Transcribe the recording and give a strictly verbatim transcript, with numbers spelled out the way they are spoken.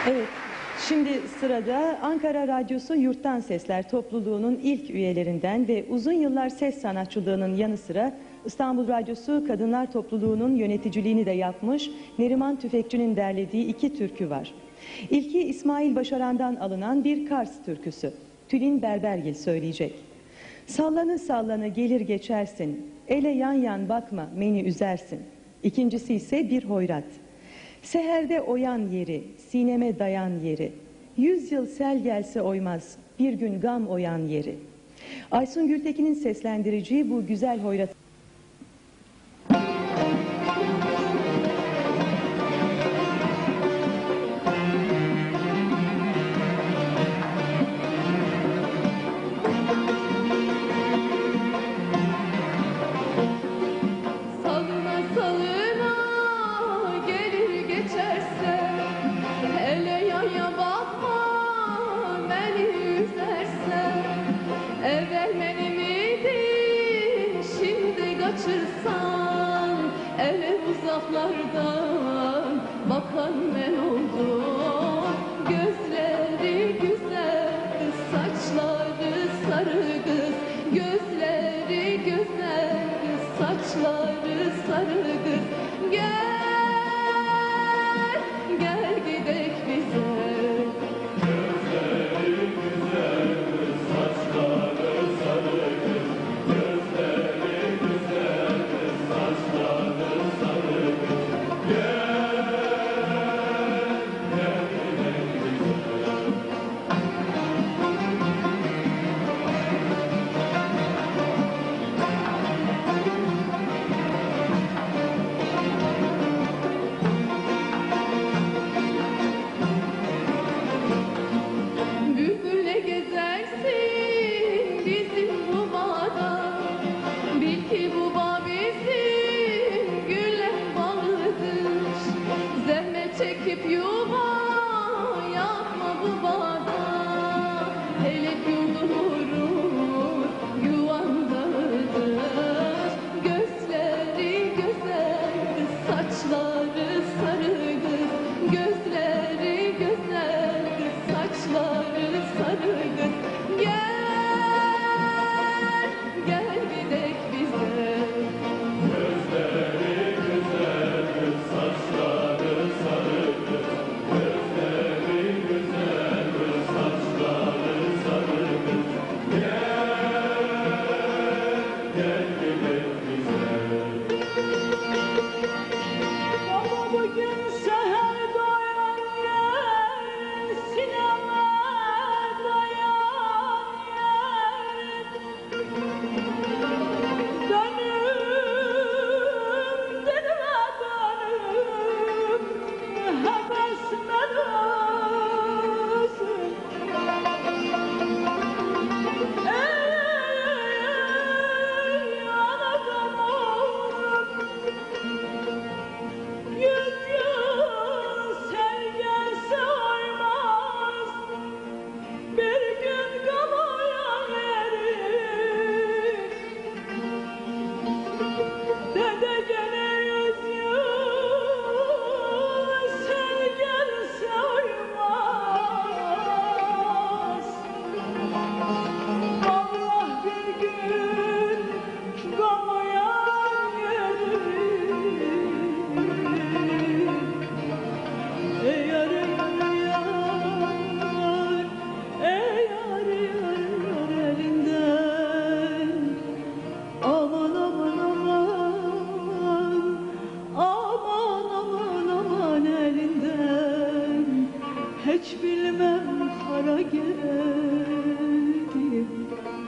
Evet, şimdi sırada Ankara Radyosu Yurttan Sesler topluluğunun ilk üyelerinden ve uzun yıllar ses sanatçılığının yanı sıra İstanbul Radyosu Kadınlar Topluluğu'nun yöneticiliğini de yapmış Neriman Tüfekçi'nin derlediği iki türkü var. İlki İsmail Başaran'dan alınan bir Kars türküsü. Tülin Berbergil söyleyecek. Sallanı sallanı gelir geçersin, ele yan yan bakma beni üzersin. İkincisi ise bir hoyrat. Seherde oyan yeri, sineme dayan yeri. Yüz yıl sel gelse oymaz, bir gün gam oyan yeri. Aysun Gültekin'in seslendireceği bu güzel hoyrat. Ele uzaklardan bakan ben oldum. Gözleri güzel, saçları sarı kız. Gözleri güzel, saçları sarı kız. Gel, gel gidek bize. Gözleri güzel, saçları sarı kız. Gözleri güzel, saçları sarı kız. Gel, gel gidek bize. Bülbüle gezersin bizim bu bağda. Bil ki bu bağ bizim gülen bağıdır. Zahmet çekip yuva yapma bu bağda. Hele yurdun vurur yuvandadır. Gözleri güzel, saçları sarı kız. Gözleri güzel, saçları sarı kız. Gel, gel gidek bize. Gözleri güzel, saçları sarı kız. Gözleri güzel, saçları sarı kız. Gel, gel gidek bize. Baba bugün seher doyan yer, sineme dayan yer. Dönüm dilime dönüm, hevesime dönsün. Ey anadan oğlum, yüz yıl sel gelse oymaz, bir gün gam oyan erir. Dede gene yüz yıl sel gelse oymaz. Allah bir gün gam oyan erir. Ey yar yar yar, ey yar yar yar elinden. Aman aman aman, aman aman aman elinden. Hiç bilmem hara geldim.